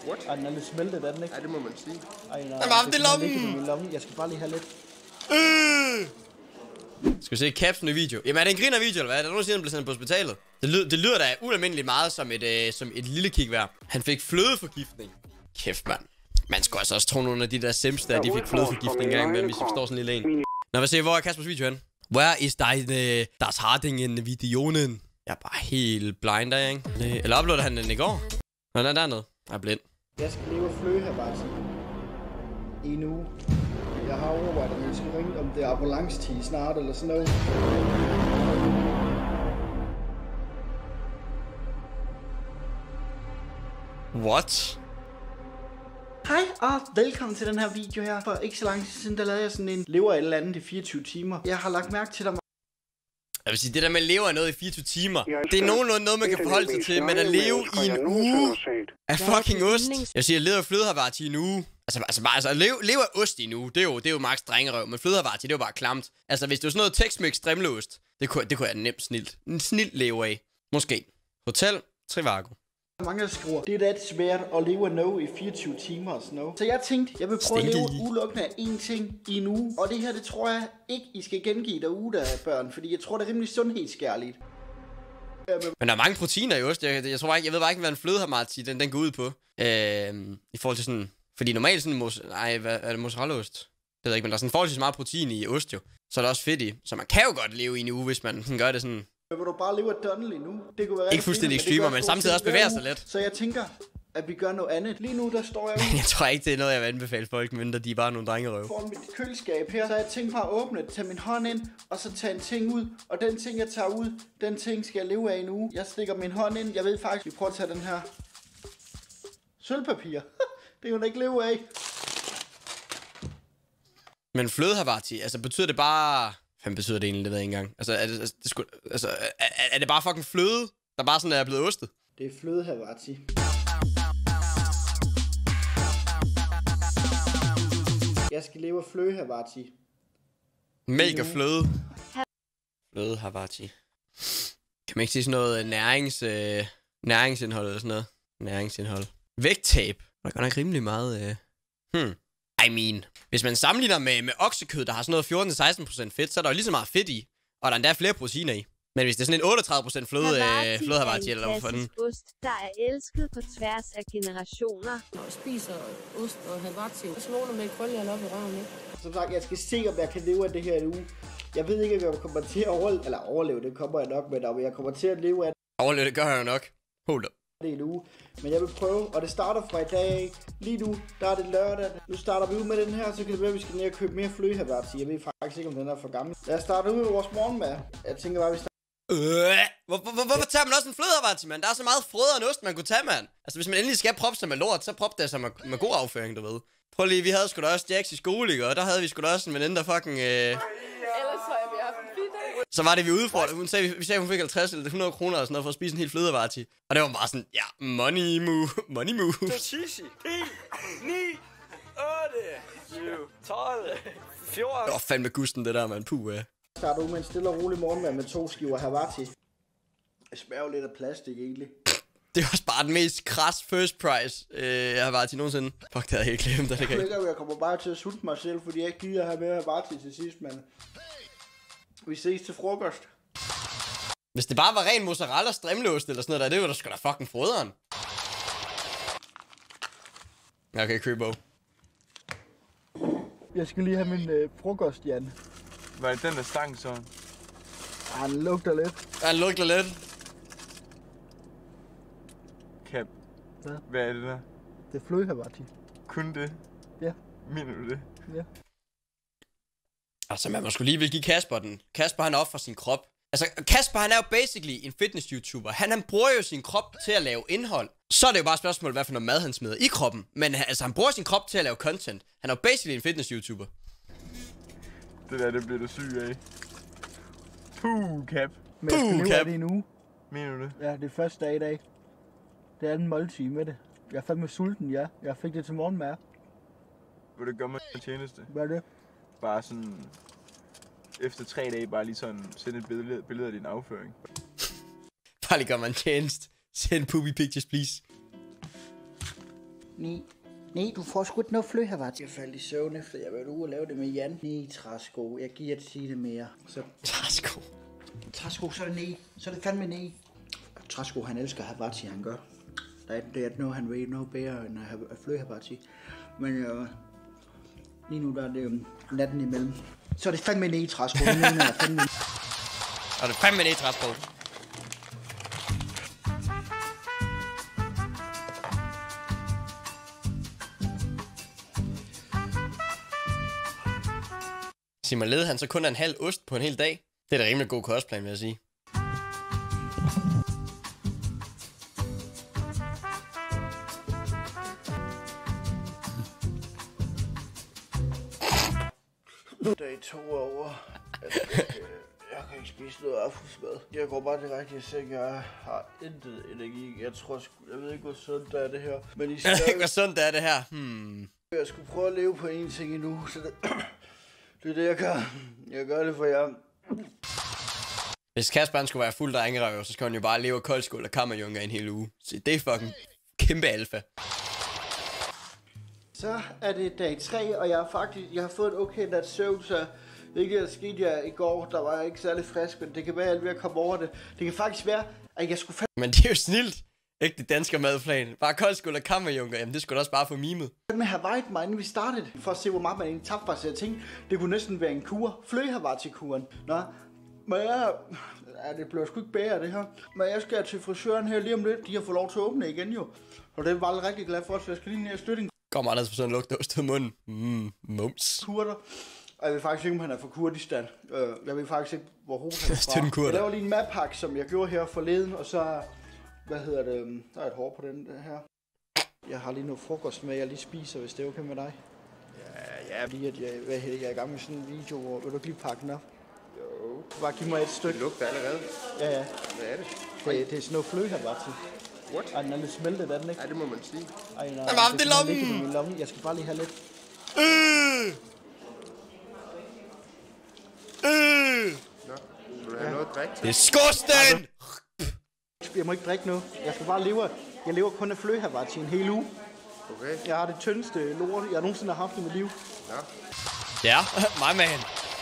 What? Ej, den er lidt smeltet, er den ikke? Ja, det må man sige. Ej, nej, det er lommen! Lomme. Jeg skal bare lige have lidt. Skal vi se Caps nye video? Jamen er det en griner video, eller hvad? Er der nogen siden, der blev sendt på hospitalet? Det lyder da ualmindeligt meget som et lille kigvær. Han fik flødeforgiftning. Kæft, mand. Man skulle altså også tro nogle af de der simster, de fik flødeforgiftning engang imellem, hvis vi forstår sådan en lille en. Nå, hvad siger, hvor er Kaspers video hen? Where is das Hardingen videoen? Jeg er bare helt blind der, ikke? Eller uploadede han den i går? Nå, den er dernede. Jeg er blind. Jeg skal leve og fløge her bare i en uge. Jeg har overvejet, at jeg skal ringe, om det er ambulancetid snart eller sådan noget. What? Hej og velkommen til den her video her. For ikke så lang tid siden, der lavede jeg sådan en lever et eller andet i 24 timer. Jeg har lagt mærke til, at Jeg vil sige, det der med at leve af noget i 24 timer, det er nogenlunde noget, man kan forholde sig til, men at leve i en uge af fucking ost. Jeg siger, at leve af flødehavarti i en uge. Altså leve af ost i en uge, det er jo max drengerøv, men flødehavarti, det er jo bare klamt. Altså, hvis det var sådan noget Tex-Mex strimleost, det kunne jeg nemt snilt leve af. Måske. Hotel Trivago. mange der skriver, det er da svært at leve af noget i 24 timer og sådan noget. Så jeg tænkte, jeg vil prøve at leve udelukkende af én ting i en uge. Og det her, det tror jeg ikke, I skal gengive derude af børn, fordi jeg tror, det er rimelig sundhedsskærligt. Men der er mange proteiner i ost. Jeg ved bare ikke, hvad en flødehavarti den går ud på. I forhold til sådan... Fordi normalt sådan hvad er det, mozzarella-ost? Det ved jeg ikke, men der er sådan forholdsvis meget protein i ost jo. Så er der også fedt i. Så man kan jo godt leve i en uge, hvis man sådan gør det sådan... Vil du bare leve af Donnelly nu? Det kunne være ikke fuldstændig ekstremer, men samtidig også bevæger sig lidt. Så jeg tænker, at vi gør noget andet. Lige nu, der står jeg jo... Jeg tror ikke, det er noget, jeg vil anbefale folk, men de er bare nogle drengerøv. Foran mit køleskab her, så jeg tænker bare at åbne, tage min hånd ind, og så tage en ting ud. Og den ting, jeg tager ud, den ting skal jeg leve af en uge. Jeg stikker min hånd ind. Jeg ved faktisk, vi prøver at tage den her sølvpapir. Det kan hun ikke leve af. Men flødehavarti, altså betyder det bare... Hvad betyder det egentlig, det ved jeg ikke engang. Altså, er det bare fucking fløde, der bare sådan er blevet ostet? Det er flødehavarti. Jeg skal leve af flødehavarti. Mega fløde. Flødehavarti. Kan man ikke sige sådan noget næringsindhold eller sådan noget? Næringsindhold. Vægttab. Der er godt nok rimelig meget... hvis man sammenligner med oksekød, der har sådan noget 14-16% fedt, så er der jo lige så meget fedt i, og der er endda flere proteiner i. Men hvis det er sådan en 38% flødehavarti, eller hvorfor den... ost, der er elsket på tværs af generationer. Når jeg spiser ost og havarti, så nogen med krølle op i røven, ikke? Som sagt, jeg skal se, om jeg kan leve af det her en uge. Jeg ved ikke, om jeg kommer til at overleve, det kommer jeg nok med, om jeg kommer til at leve af det. Overleve, det gør jeg jo nok. Hold up. Det er en uge, men jeg vil prøve, og det starter fra i dag. Lige nu, der er det lørdag. Nu starter vi ud med den her, så kan det være, at vi skal ned og købe mere flødehavarti. Jeg ved faktisk ikke, om den er for gammel. Lad os starte ud med vores morgenmad. Jeg tænker bare, vi starter... Hvorfor tager man også en flødehavarti, mand? Der er så meget frødere ost, man kunne tage, mand. Altså, hvis man endelig skal proppe sig med lort, så prop det sig med god afføring, du ved. Prøv lige, vi havde sgu da også Jax i skole, ikke? Og der havde vi sgu da også en veninde, der fucking... Ellers har vi haft en fin dag. Så var det, vi udfordrede. Hun sagde, hun fik 50 eller 100 kroner eller sådan noget for at spise en hel flødehavarti. Og det var bare sådan, ja, money move. Så 10, 9, 8, 7, 12, 14. Det var fandme gusten, det der, mand. Puh, ja. Starter ud med en stille og rolig morgenmad med 2 skiver havarti. Det smager jo lidt af plastik, egentlig. Det er også bare den mest kras first price, jeg har været til nogensinde. Fuck, det havde jeg helt glemt, det kan ikke. Jeg kommer bare til at sulte mig selv, fordi jeg ikke gider have med havarti til sidst, mand. Vi ses til frokost. Hvis det bare var ren mozzarella strimleost eller sådan noget, det var da sgu da fucking frøderen. Okay, Købo. Jeg skal lige have min frokost, Jan. Hvad er den der stang så? Han lugter lidt. Han lugter lidt. Cap. Hvad er det der? Det er flødehavarti. Kun det? Ja. Mener du det? Ja. Altså, man må sgu lige vil give Kasper den. Kasper, han offrer sin krop. Altså, Kasper, han er jo basically en fitness-youtuber. Han bruger jo sin krop til at lave indhold. Så er det jo bare et spørgsmål, hvad for noget mad han smider i kroppen. Men altså, han bruger sin krop til at lave content. Han er jo basically en fitness-youtuber. Det der, det bliver du syg af. Puh, Cap. Men jeg skal leve af det en uge. Mener du det? Ja, det er første dag i dag. Det er den måltid med det. Jeg er fandme sulten, ja. Jeg fik det til morgenmad. Vil du gøre mig en tjeneste? Hvad er det? Bare sådan... Efter 3 dage bare lige sådan sende et billede af din afføring. Bare lige gør mig en tjeneste. Send poopy pictures, please. Nej, du får sgu ikke noget fløhavat. Jeg faldt i søvn efter, jeg var ude og lave det med Jan. Nej, træsko. Jeg giver det sige det mere. Så... Træsko, så er det nej. Så er det fandme nej. Træsko, han elsker Havarti, han gør. Det er noget, han ved noget bedre end at have fløhavarti. Men lige nu der er det natten imellem. Så er det fandme nej, træsko. Og det er fandme nej, træsko. Sig mig, led han så kun en halv ost på en hel dag? Det er da rimelig god kostplan, vil jeg sige. Dag 2 over. Jeg kan ikke spise noget aftensmad. Jeg går bare direkte i seng. Jeg har intet energi. Jeg ved ikke, hvor sundt det er det her. Men I Jeg ved ikke, hvor sundt det er det her. Jeg skulle prøve at leve på en ting endnu, så det er det, jeg gør. Jeg gør det for jer. Hvis Kasper skulle være fuld drengerøv, så skal han jo bare leve af koldskål og kammerjunger en hel uge. Så det er fucking kæmpe alfa. Så er det dag 3, og jeg har fået et okay nat søvn, så hvilket skete jeg i går, der var jeg ikke særlig frisk, men det kan være, at jeg er ved at komme over det. Det kan faktisk være, at jeg skulle Men det er jo snilt. Ikke det danske madplan. Bare koldskål og kammerjunger. Jamen det skulle da også bare få mimet. med have vejet mig, inden vi startede, for at se, hvor meget man egentlig tabte sig. Så jeg tænkte, det kunne næsten være en kur. Fløhavarti-kuren. Nå, men det bliver sgu ikke bedre, det her. Men jeg skal til frisøren her lige om lidt. De har fået lov til at åbne igen jo. Og det var jeg rigtig glad for, så jeg skal lige ned og støtte en Kommer Anders på sådan en lugtost ud af munden. Mums. kurder. Og jeg ved faktisk ikke, om han er fra Kurdistan. Jeg ved faktisk ikke, hvor hovedet han er Støtte en fra. kurder. Jeg laver lige en madpakke, som jeg gjorde her forleden, og så... der er et hår på den her. Jeg har lige noget frokost med, jeg lige spiser, hvis det er okay med dig. Ja. Lige at jeg er i gang med sådan en video, hvor vil du ikke lige pakke den op? Jo. Bare giv mig et stykke. Det lugter allerede. Ja. Hvad er det? Det er sådan noget fløhavarti. What? Ej, den er lidt smeltet, er den ikke? Ja, det må man sige. Ej, nej, Hvad var det, kan lommen? ligge i min lomme. Jeg skal bare lige have lidt. Nå, vil du have noget at drikke til? Det er skorsten! Jeg må ikke drikke noget. Jeg skal bare leve. Jeg lever kun af fløhavarti en hel uge. Okay. Jeg har det tyndeste lort, jeg nogensinde har haft i mit liv. Nå. Ja, my man.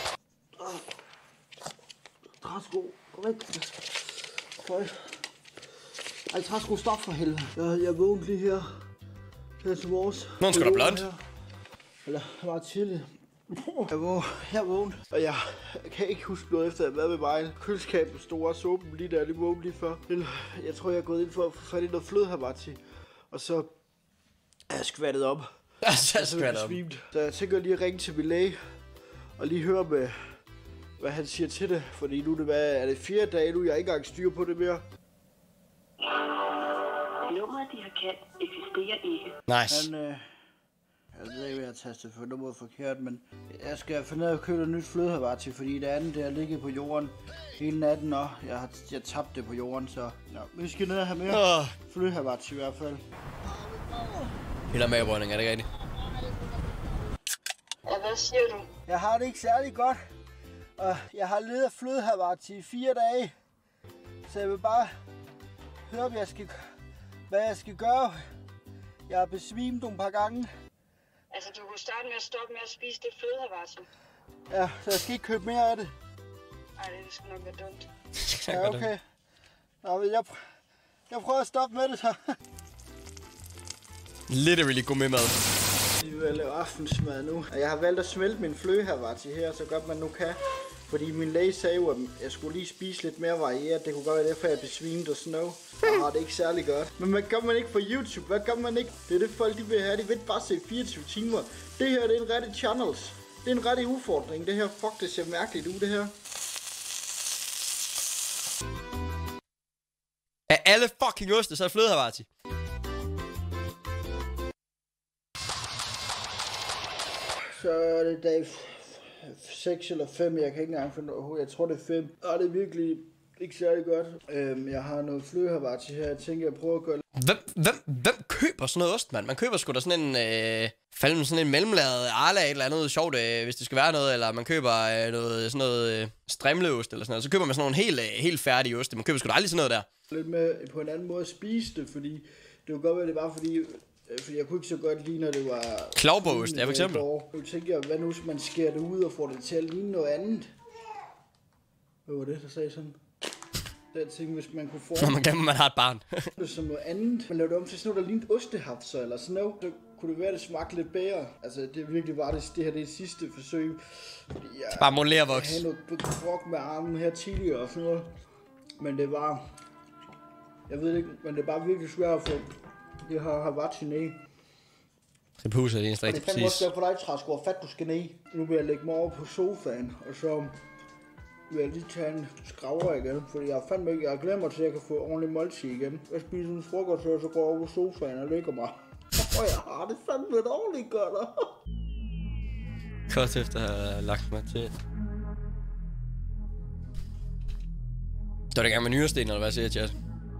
Træsko, gå væk. Føj. Ej, træsko, stop for helvede. Jeg vågnede lige her. Her til vores. Nu er sgu da blond. Eller, meget tidligt. Jeg vågnede, og jeg kan ikke huske noget efter, at jeg har været ved mig. Køleskabet stod også åben lige der, det vågnede lige før. Jeg tror, jeg er gået ind for at få fat i noget flødehavarti. Og så er jeg skvattet op. Så jeg tænker lige at ringe til min læge, og lige høre med, hvad han siger til det. Fordi nu er det 4 dage nu, jeg har ikke engang styr på det mere. Nummeret, de har kaldt, eksisterer ikke. Nice. Jeg ved ikke, hvad jeg har tastet for nummeret forkert, men jeg skal finde ud af at købe et nyt flødehavarti, fordi det andet, det har ligget på jorden hele natten, og jeg har tabt det på jorden, så ja, vi skal ned og have mere flødehavarti i hvert fald. Eller mavebrødning, er det rigtigt? Ja, hvad siger du? Jeg har det ikke særlig godt, og jeg har ledet af flødehavarti i 4 dage, så jeg vil bare høre, hvad jeg skal gøre. Jeg har besvimt nogle par gange. Altså, du kunne starte med at stoppe med at spise det flødehavarti. Ja, så jeg skal ikke købe mere af det. Ej, det skulle nok være dumt. Ja, okay. Nå, men jeg prøver at stoppe med det så. Literally god med mad. Jeg vil lave aftensmad nu. Jeg har valgt at smelte min flødehavarti her, så godt man nu kan. Fordi min læge sagde jo, at jeg skulle lige spise lidt mere varieret. Det kunne godt være derfor, jeg besvimede og sådan noget. Jeg har det ikke særlig godt. Men hvad gør man ikke på YouTube? Hvad gør man ikke? Det er det folk, de vil have. De vil bare se 24 timer. Det her, det er en rigtig channels. Det er en rigtig udfordring. Det her, fuck, det ser mærkeligt ud, det her. Af alle fucking oste, så er flødehavarti. Så er det dag 6 eller 5, jeg kan ikke engang finde ud af. Jeg tror det er 5. Og det er virkelig ikke særlig godt. Jeg har noget flødehavarti her. Jeg tænker, jeg prøver at gøre... Hvem køber sådan noget ost, mand? Man køber sgu da sådan en... sådan en mellemlaget Arla eller noget sjovt, hvis det skal være noget. Eller man køber noget sådan noget strimleost eller sådan noget. Så køber man sådan nogle helt færdige oste. Man køber sgu da aldrig sådan noget der. Lidt med på en anden måde at spise det, fordi det kunne godt være, det bare fordi... Fordi jeg kunne ikke så godt lide, når det var... Klovbåst, ja, for eksempel. Nu tænker jeg, hvad nu hvis man skærer det ud og får det til at ligne noget andet? Hvad var det, der sagde sådan? Jeg tænkte, hvis man kunne få... Når man glemmer, man har et barn. det som noget andet. Man lavede det om til sådan noget, der lignede ostehapser eller sådan noget. Så kunne det være, det smagte lidt bedre. Altså, det virkelig var det her, det sidste forsøg. Fordi jeg Bare modellervoks. havde noget krok med armen her tidligere og sådan noget. Men det var... Jeg ved ikke, men det er bare virkelig svært at få det her hibachi ned. Det puser det eneste rigtig præcis. Det er fandme også for dig, Træsko, hvor fat du skal ned. Nu vil jeg lægge mig over på sofaen, og så vil jeg lige tage en skraver igen. Fordi jeg fandme ikke, jeg glemmer til, at jeg kan få ordentlig måltid igen. Jeg spiser en frokost, og så går jeg over på sofaen og lægger mig. Og jeg har det fandme dårligt godt. Kort efter at have lagt mig til. Så er det i gang med nyresten, eller hvad siger chat?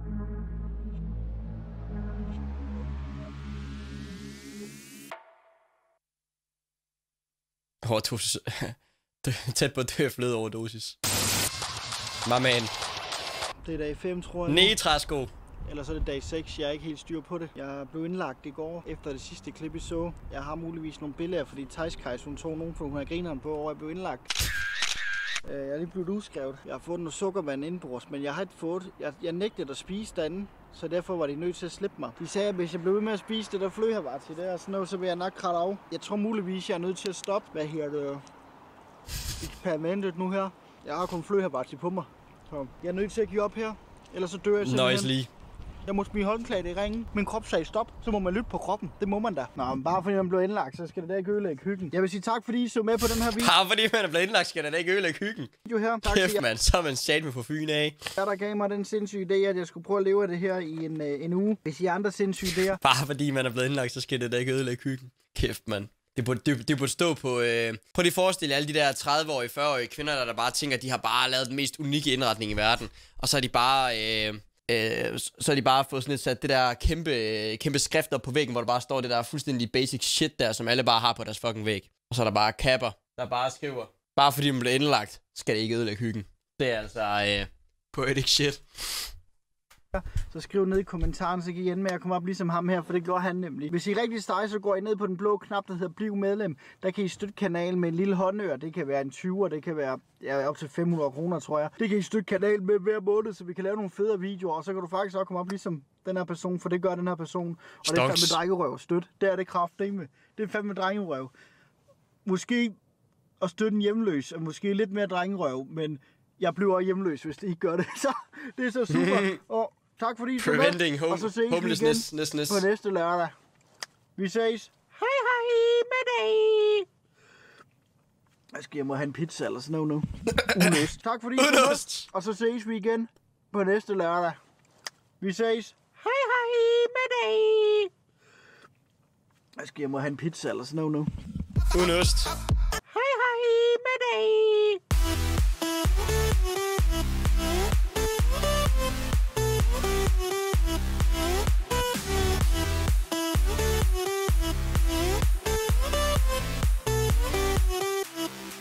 Tæt på at dø af flødeoverdosis. My man. Det er dag 5, tror jeg. Nej, Træsko. Eller så er det dag 6, jeg er ikke helt styr på det. Jeg blev indlagt i går, efter det sidste klip I så. Jeg har muligvis nogle billeder, fordi Thijs hun tog nogen, for hun har grineren på, og jeg blev indlagt. Jeg er lige blevet udskrevet. Jeg har fået noget sukkervand indenbords, men jeg har ikke fået... Jeg nægtede at spise derinde, så derfor var de nødt til at slippe mig. De sagde, at hvis jeg blev ved med at spise det der flødehavarti der og sådan noget, så vil jeg nok kratte af. Jeg tror muligvis, jeg er nødt til at stoppe, eksperimentet nu her. Jeg har kun flødehavarti på mig, så jeg er nødt til at give op her. Ellers så dør jeg simpelthen. Nice lige. Jeg må smide håndklædet i ringen. Min krop sagde stop, så må man lytte på kroppen. Det må man da. Nå, men bare fordi man blev indlagt, så skal det da ikke ødelægge hyggen. Jeg vil sige tak, fordi I så med på den her video. Bare fordi man er blevet indlagt, skal det da ikke ødelægge hyggen. Her. Tak, Kæft, mand. Så er man sat med på Fyn af. Der gav mig den sindssyge idé, at jeg skulle prøve at leve af det her i en uge. Hvis I andre sindssyge idéer. Bare fordi man er blevet indlagt, så skal det da ikke ødelægge hyggen. Kæft, mand. Det burde stå på... Prøv lige forestille alle de der 30-årige, 40-årige kvinder, der bare tænker, at de har bare lavet den mest unikke indretning i verden. Og så er de bare... så har de bare fået sådan et sat det der kæmpe skrift op på væggen, hvor der bare står det der fuldstændig basic shit der, som alle bare har på deres fucking væg. Og så er der bare kapper, der bare skriver, bare fordi man bliver indlagt, skal det ikke ødelægge hyggen. Det er altså poetic shit. Så skriv ned i kommentaren, så kan I ende med at komme op ligesom ham her, for det gjorde han nemlig. Hvis I er rigtig stege, så går I ned på den blå knap, der hedder Bliv medlem. Der kan I støtte kanalen med en lille håndør. Det kan være en 20'er, det kan være op til 500 kroner, tror jeg. Det kan I støtte kanalen med hver måned, så vi kan lave nogle federe videoer. Og så kan du faktisk også komme op ligesom den her person, for det gør den her person. Og det er fandme drengerøv. Støt. Det er det kraftedeme. Det er fandme drengerøv. Måske at støtte en hjemløs, og måske lidt mere drengerøv, men jeg bliver hjemløs, hvis det ikke gør det. Så det er så super. Og tak fordi I så med, og så ses vi igen på næste lørdag. Vi ses. Hej med dig. Jeg skal hjem og have en pizza eller sådan noget nu. Unost. Tak fordi I så med, og så ses vi igen på næste lørdag. Vi ses. Hej med dig. Jeg skal hjem og have en pizza eller sådan noget nu. Unost. Hej med dig.